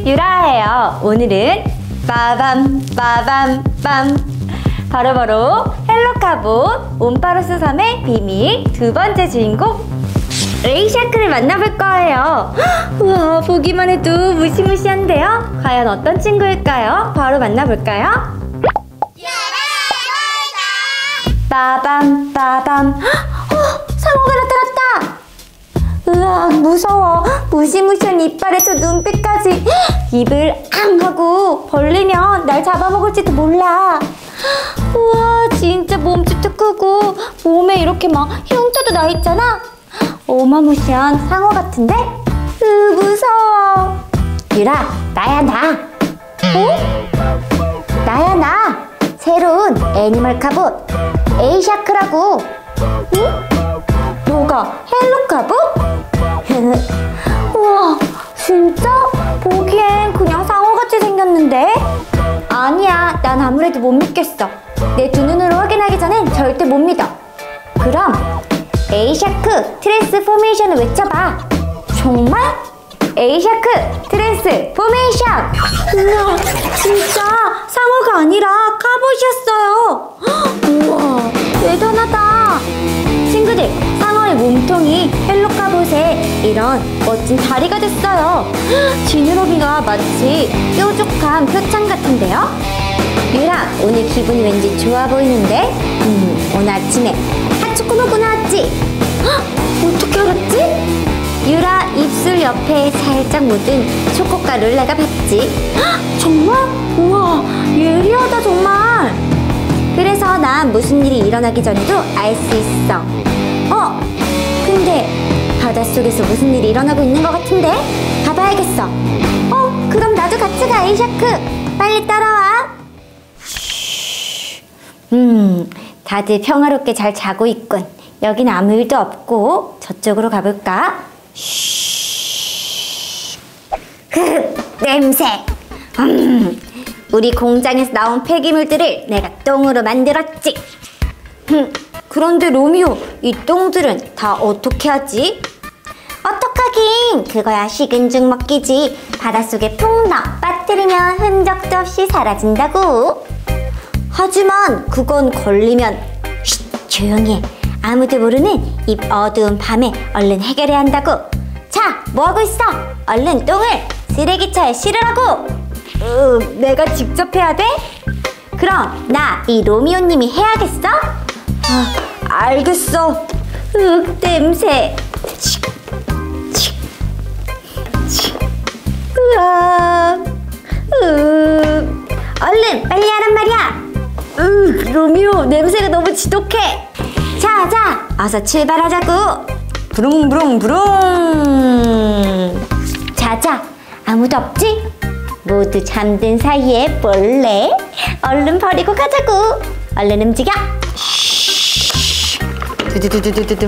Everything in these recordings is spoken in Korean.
유라예요. 오늘은 빠밤 바로바로 헬로카봇 온파로스 섬의 비밀 두 번째 주인공 에이샤크를 만나볼 거예요. 우와, 보기만 해도 무시무시한데요. 과연 어떤 친구일까요? 바로 만나볼까요? 빠밤 상어가 나타났다. 으악, 무서워. 무시무시한 이빨에 저 눈빛까지. 입을 앙 하고 벌리면 날 잡아먹을지도 몰라. 우와, 진짜 몸집도 크고 몸에 이렇게 막 흉터도 나 있잖아. 어마무시한 상어 같은데? 무서워. 유라, 나야 나. 어? 나야 나. 새로운 애니멀 카봇 에이샤크라고. 응? 너가 헬로카봇? 우와, 진짜? 보기엔 그냥 상어같이 생겼는데? 아니야, 난 아무래도 못 믿겠어. 내 두 눈으로 확인하기 전엔 절대 못 믿어. 그럼 에이샤크 트랜스포메이션을 외쳐봐. 정말? 에이샤크 트랜스포메이션! 우와, 진짜 상어가 아니라 카봇이었어요. 우와, 대단하다. 친구들, 상어의 몸통이 헬로카봇에 이런 멋진 다리가 됐어요. 지느러미가 마치 뾰족한 표창 같은데요? 유라, 오늘 기분이 왠지 좋아 보이는데? 오늘 아침에 핫초코 먹고 나왔지? 어떻게 알았지? 유라 입술 옆에 살짝 묻은 초코가루를 내가 봤지. 정말? 우와, 예리하다 정말. 그래서 난 무슨 일이 일어나기 전에도 알 수 있어. 근데 바닷속에서 무슨 일이 일어나고 있는 것 같은데? 가봐야겠어. 그럼 나도 같이 가, 에이샤크. 빨리 따라와. 다들 평화롭게 잘 자고 있군. 여긴 아무 일도 없고 저쪽으로 가볼까? 냄새. 우리 공장에서 나온 폐기물들을 내가 똥으로 만들었지. 그런데 로미오, 이 똥들은 다 어떻게 하지? 어떡하긴, 그거야 식은 죽 먹기지. 바닷속에 푹 넣어 빠뜨리면 흔적도 없이 사라진다고. 하지만 그건 걸리면 조용히 해. 아무도 모르는 이 어두운 밤에 얼른 해결해야 한다고. 자, 뭐하고 있어? 얼른 똥을 쓰레기차에 실으라고. 내가 직접 해야 돼? 그럼 나 이 로미오님이 해야겠어? 알겠어. 냄새. 얼른 빨리 하란 말이야. 로미오, 냄새가 너무 지독해. 자, 어서 출발하자고. 부릉부릉부릉. 자자, 아무도 없지? 모두 잠든 사이에 몰래 얼른 버리고 가자고. 얼른 움직여. 두두두두두두.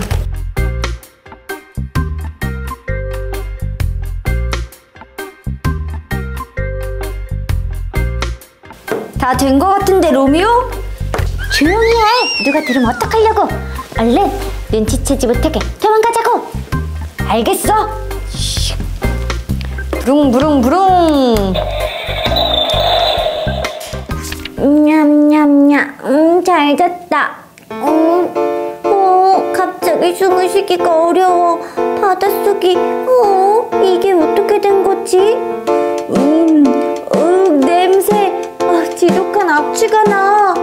다 된 거 같은데, 로미오? 조용히 해. 누가 들으면 어떡하려고. 얼른 눈치채지 못하게 도망가자고. 알겠어. 부릉부릉부릉. 냠냠냠. 잘 잤다. 갑자기 숨을 쉬기가 어려워. 바닷속이 이게 어떻게 된 거지? 냄새. 지독한 악취가 나.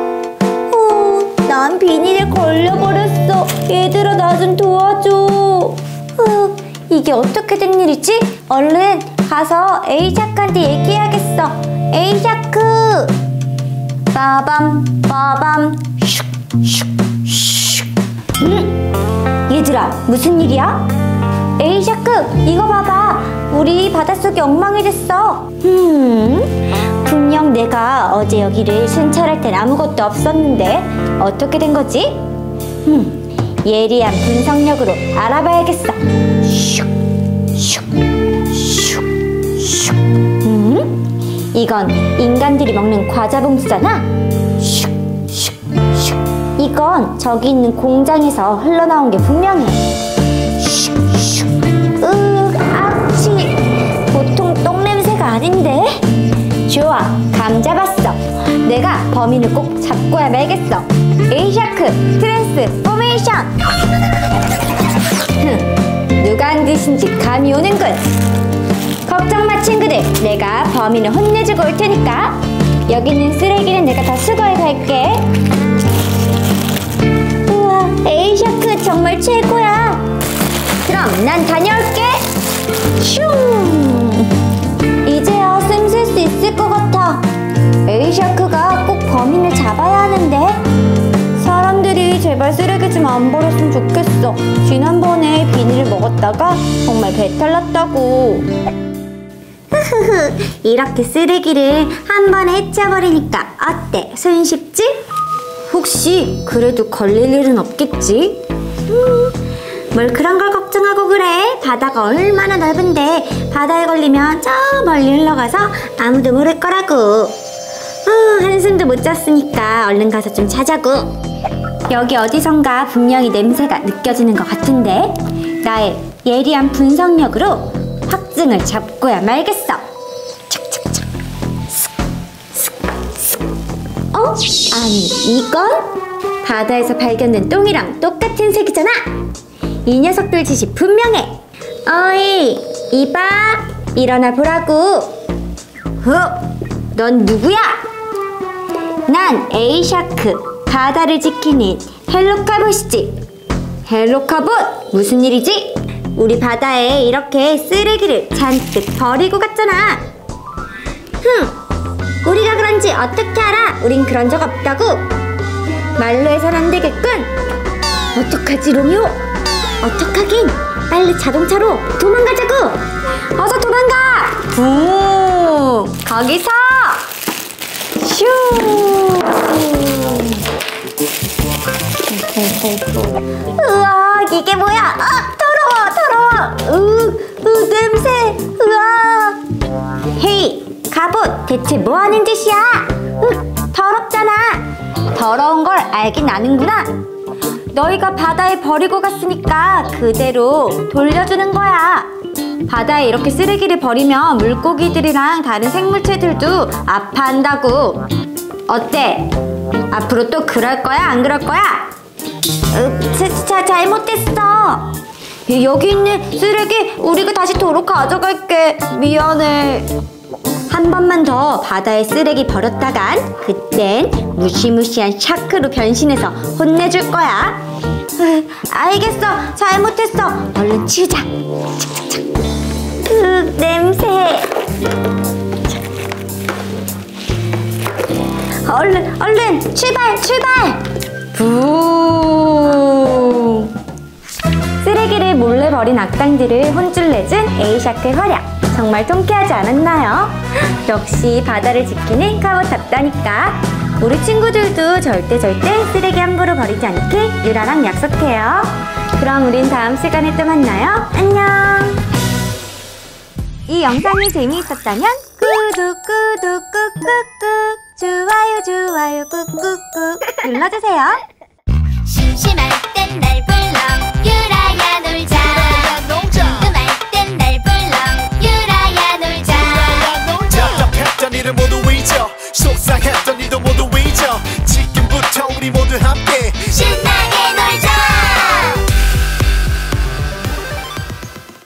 난 비닐에 걸려버렸어. 얘들아, 나 좀 도와줘. 이게 어떻게 된 일이지? 얼른 가서 에이샤크한테 얘기해야겠어. 에이샤크. 빠밤. 얘들아, 무슨 일이야? 에이샤크, 이거 봐봐. 우리 바닷속이 엉망이 됐어. 분명 내가 어제 여기를 순찰할 땐 아무것도 없었는데 어떻게 된 거지? 예리한 분석력으로 알아봐야겠어. 이건 인간들이 먹는 과자 봉투잖아. 이건 저기 있는 공장에서 흘러나온 게 분명해. 악취. 보통 똥냄새가 아닌데. 내가 범인을 꼭 잡고야 말겠어. 에이샤크 트랜스포메이션. 누가 한 짓인지 감이 오는군. 걱정 마 친구들, 내가 범인을 혼내주고 올 테니까. 여기 있는 쓰레기는 내가 다 수거해 갈게. 우와, 에이샤크 정말 최고야. 그럼 난 다녀올게. 슝. 이제야 숨 쉴 수 있을 것 같아. 에이샤크가 꼭 범인을 잡아야 하는데. 사람들이 제발 쓰레기 좀 안 버렸으면 좋겠어. 지난번에 비닐을 먹었다가 정말 배탈 났다고. 흐흐흐, 이렇게 쓰레기를 한 번에 해쳐버리니까 어때? 손쉽지? 혹시 그래도 걸릴 일은 없겠지? 뭘 그런 걸 걱정하고 그래. 바다가 얼마나 넓은데 바다에 걸리면 저 멀리 흘러가서 아무도 모를 거라고. 한숨도 못 잤으니까 얼른 가서 좀 자자고. 여기 어디선가 분명히 냄새가 느껴지는 것 같은데 나의 예리한 분석력으로 확증을 잡고야 말겠어. 착착착. 아니 이건? 바다에서 발견된 똥이랑 똑같은 색이잖아. 이 녀석들 짓이 분명해. 어이 이봐, 일어나 보라고. 넌 누구야? 난 에이샤크, 바다를 지키는 헬로카봇이지. 헬로카봇, 무슨 일이지? 우리 바다에 이렇게 쓰레기를 잔뜩 버리고 갔잖아. 우리가 그런지 어떻게 알아? 우린 그런 적 없다고. 말로 해선 안 되겠군. 어떡하지 로미오? 어떡하긴. 빨리 자동차로 도망가자고. 어서 도망가. 거기서 슈. 우와, 이게 뭐야? 더러워. 냄새. 우와. 헤이 갑옷, 대체 뭐하는 짓이야? 더럽잖아. 더러운 걸 알긴 아는구나. 너희가 바다에 버리고 갔으니까 그대로 돌려주는 거야. 바다에 이렇게 쓰레기를 버리면 물고기들이랑 다른 생물체들도 아파한다고. 어때? 앞으로 또 그럴 거야? 안 그럴 거야? 잘못했어. 여기 있는 쓰레기 우리가 다시 도로 가져갈게. 미안해. 한 번만 더 바다에 쓰레기 버렸다간 그땐 무시무시한 샤크로 변신해서 혼내줄 거야. 알겠어. 잘못했어. 얼른 치우자. 착착착. 냄새. 얼른 출발. 부. 쓰레기를 몰래 버린 악당들을 혼쭐내준 에이샤크의 활약 정말 통쾌하지 않았나요? 역시 바다를 지키는 카봇답다니까. 우리 친구들도 절대 쓰레기 함부로 버리지 않게 유라랑 약속해요. 그럼 우린 다음 시간에 또 만나요. 안녕. 이 영상이 재미있었다면 구독 꾹꾹꾹, 좋아요 꾹꾹꾹 눌러주세요. 심심할 땐 날